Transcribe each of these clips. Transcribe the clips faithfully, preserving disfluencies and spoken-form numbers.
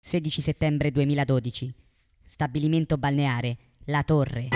sedici settembre duemiladodici. Stabilimento balneare La Torre.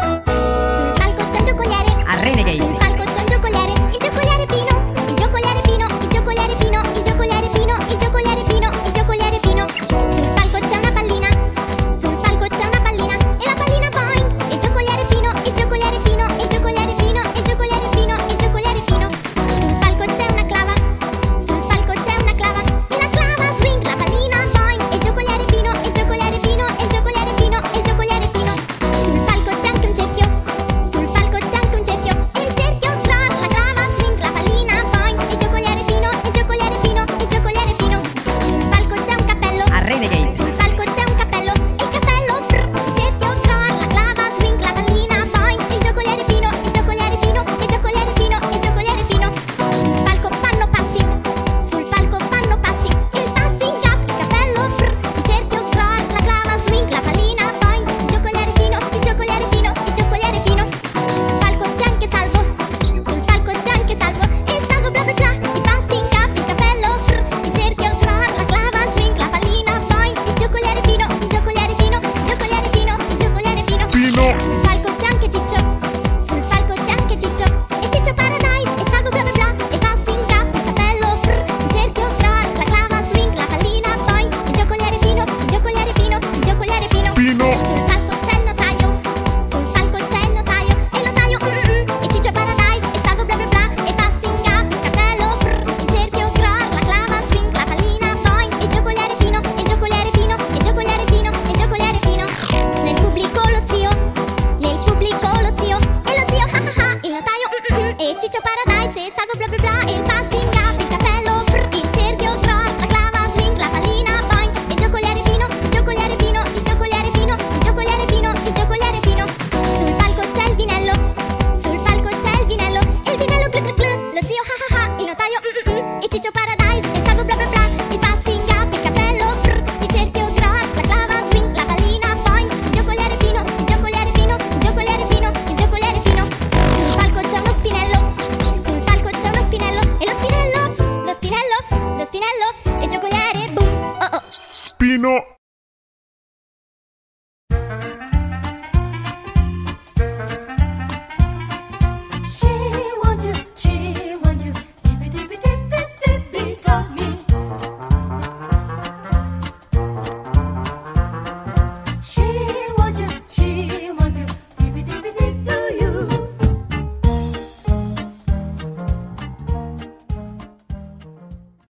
Sul palco c'è un giocoliere. A Renegade. Sul palco c'è un giocoliere. Il giocoliere Pino. Il giocoliere Pino. Il giocoliere Pino. Il giocoliere Pino. Il giocoliere Pino. Il giocoliere Pino. Sul palco c'è una pallina. Sul palco c'è una pallina. E la pallina boing. Il giocoliere Pino. Il giocoliere Pino. Il giocoliere Pino. Il giocoliere Pino. Il giocoliere Pino. Sul palco c'è una clava. Sul palco c'è una clava. E la clava swing. La pallina boing. Il giocoliere Pino. Il giocoliere Pino. Il giocoliere Pino. Il giocoliere Pino. Sul palco c'è anche un cerchio. Sul palco c'è anche un cerchio. E il cerchio cross. La clava swing. La pallina boing. Il giocoliere Pino. Il giocoliere Pino. Il giocoliere Pino. Sul palco c'è un cappello. A Renegade. Sul palco c'è un cappello. E il cappello frr. Il cerchio cross. La clava swing. La pallina boing. Il giocoliere Pino. Il giocoliere Pino. Il giocoliere Pino. Il giocoliere Pino. Sul palco fanno passi. Sul palco fanno passi. Il passing up. Cappello frr. Il cerchio cross. La clava swing. La pallina boing. Il giocoliere Pino. Il giocoliere Pino. Il giocoliere Pino. Sul palco c'è anche Salvo. Sul palco c'è anche Salvo. E il Salvo bla bla bla. Il passing up. Il cappello frr. Il cerchio cross. La clava swing. La pallina boing. Il giocoliere Pino. Il giocoliere Pino. Il giocoliere Pino. Il giocoliere Pino. Pino. Sul palco c'è anche Ciccio. Sul palco c'è anche Ciccio. E Ciccio Paradise. E Salvo bla bla bla. E passing up. Il cappello frr. Il cerchio cross. La clava swing. La pallina boing. Il giocoliere Pino. Il giocoliere Pino. Il giocoliere Pino. Pino. Sul palco c'è il notaio. Sul palco c'è il notaio. E il notaio mm-mm. E Ciccio Paradise. E Salvo bla bla bla. E passing up. Il cappello frr. Il cerchio cross. La clava swing. La pallina boing. Il giocoliere Pino. Il giocoliere Pino. Il giocoliere Pino. Il giocoliere Pino. Nel pubblico lo zio. Nel pubblico lo zio. E lo zio ha ha ha. Il notaio mm-mm. E Ciccio Paradise. E Salvo bla bla bla. E il passing up. Il cappello frr. Il cerchio cross. La clava swing. La pallina boing. Il giocoliere Pino. Il giocoliere Pino. Il giocoliere Pino. Il giocoliere Pino. Il giocoliere Pino. Sul palco c'è il vinello. Sul palco c'è il vinello. E il vinello glu glu glu. Lo zio ha ha ha. Il notaio mm-mm. E Ciccio Paradise. E Salvo bla bla bla. Il passing up. Il cappello frr. Il cerchio cross. La clava swing. La pallina boing. Il giocoliere Pino. Il giocoliere Pino. Il giocoliere Pino. Il giocoliere Pino. Sul palco c'è uno spinello. Sul palco c'è uno spinello. E lo spinello. Lo spinello. Lo spinello. E il giocoliere boom. Oh oh. Pino.